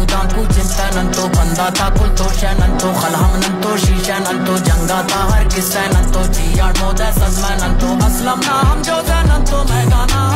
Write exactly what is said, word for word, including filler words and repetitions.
దాంకు చింతనంతో బందాతా కుల్తోషనంతో ఖల్హమనంతో శీషనంతో జంగాతా her కిస్సనంతో చియాడ్ మోద సజ్మనంతో Aslam నా హమ్ జోజనంతో मै गाना